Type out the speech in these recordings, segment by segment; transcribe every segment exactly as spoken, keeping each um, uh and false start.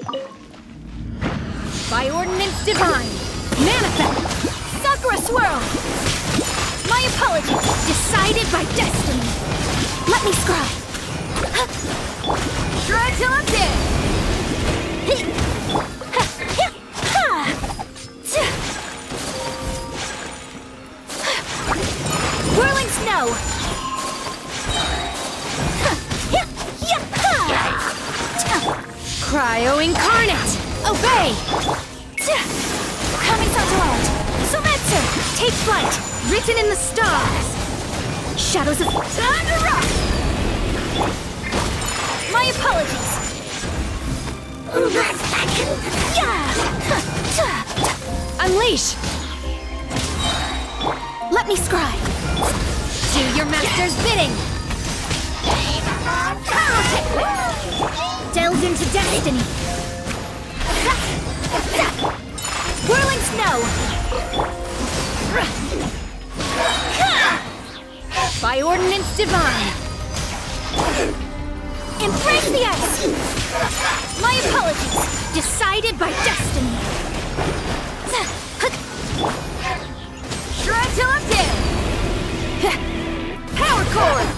By ordinance divine, manifest, Sakura swirl. My apologies, decided by destiny. Let me scry. Try till I'm dead. Whirling snow. Cryo incarnate. Obey. Coming Satellite. Sometsu. Take flight. Written in the stars. Shadows of time to rock. My apologies. Unleash. Let me scry. Do your master's bidding. Delve into destiny. Whirling snow. By ordinance divine. Embrace the ice. My apologies. Decided by destiny. Try till I'm dead. Power core.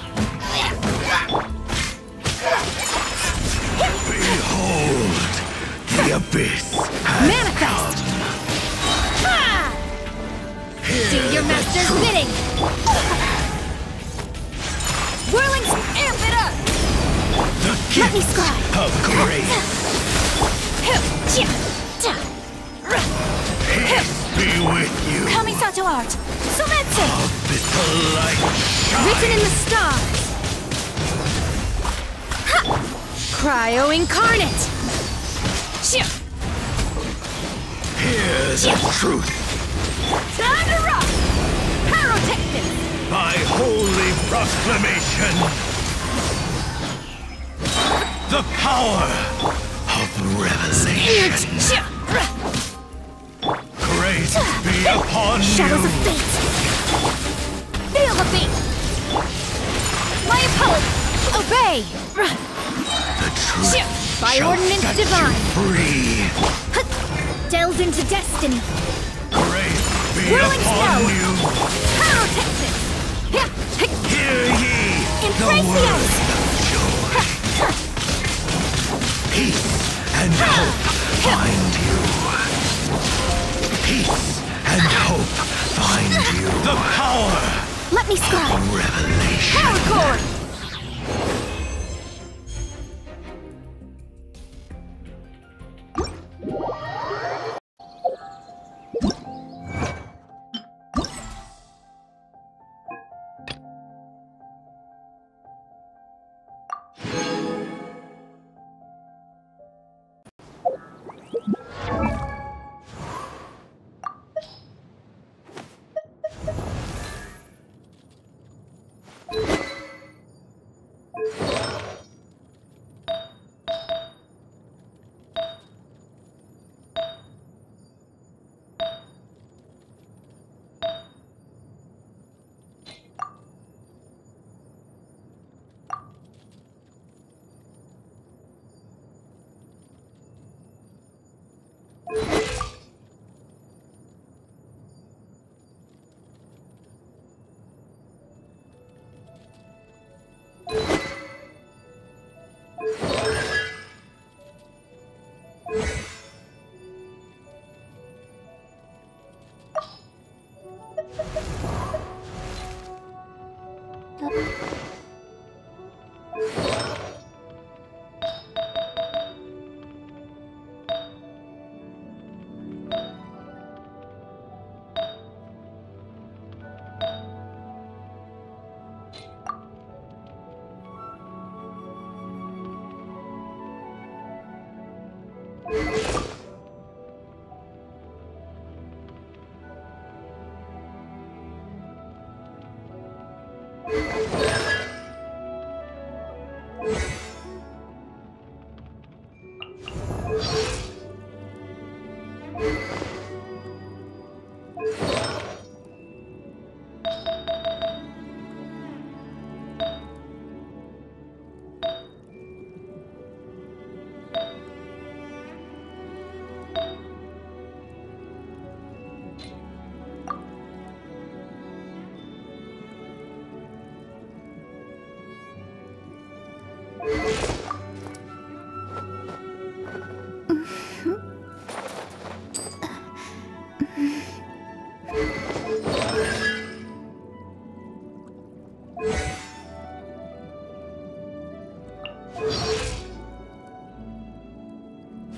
Behold, the abyss. Manifest. Do your master's bidding. Whirling, amp it up. The Let me scry. Of grace. Peace be with you. Kamisato art. Sometsu. Abyssal light shine. Written in the stars. Ha! Cryo incarnate. Hear the truth. Time to rock. Pyrotechnic. By holy proclamation. The power of revelation. Grace be upon Shadows you. of fate. Feel the beat. My apology. Obey. The truth By shall ordinance set divine. you free. Delve into destiny. Grace be Whirling upon snow. you. Pyrotechnic. Hear ye Embrace the the words ice. of joy. Peace and hope find you. Peace and hope find you. The power Let me scry. of revelation. Power core.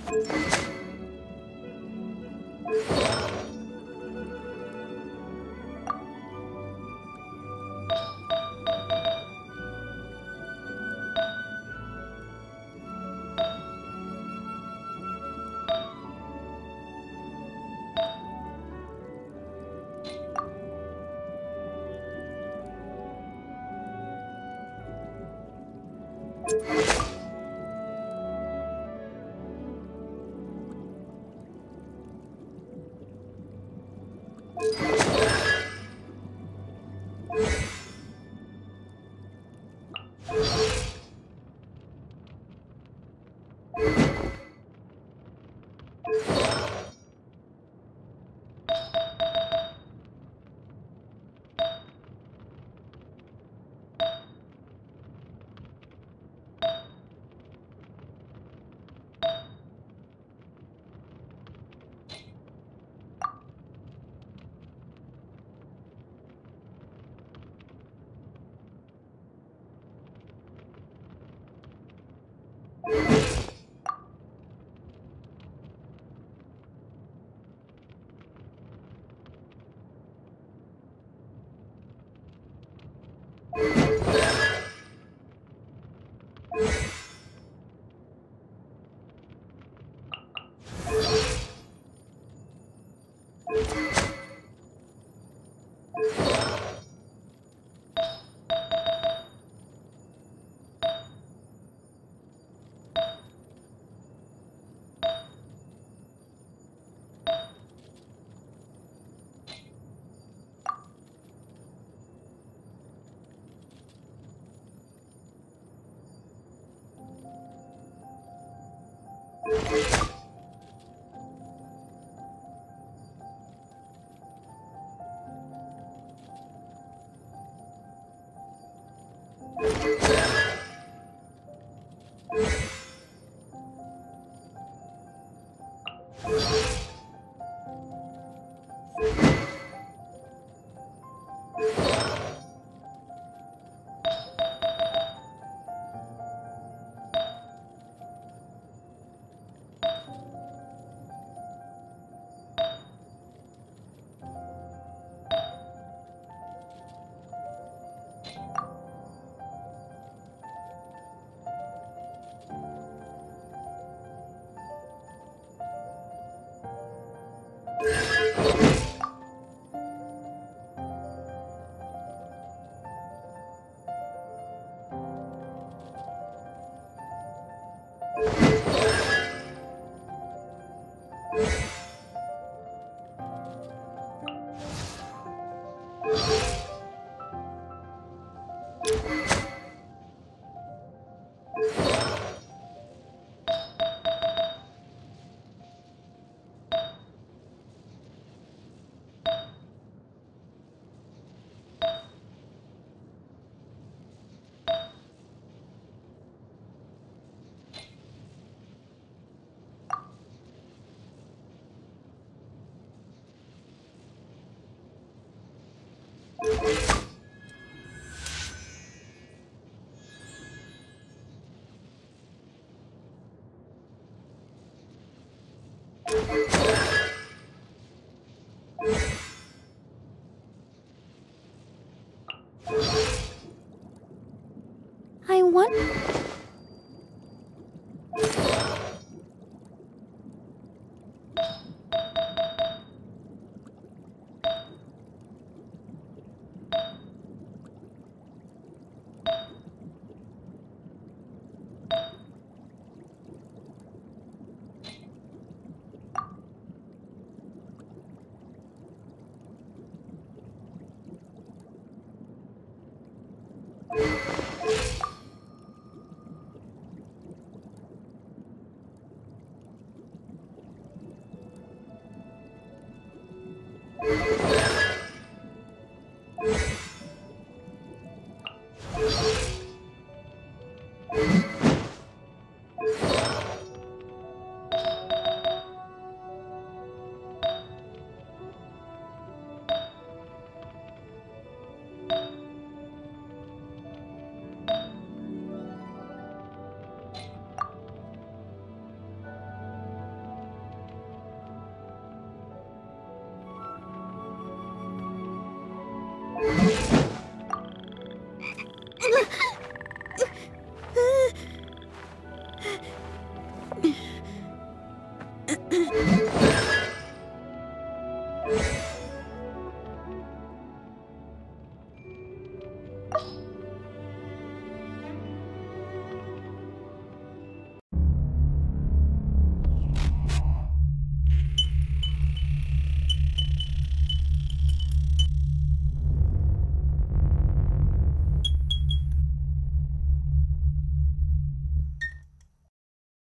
you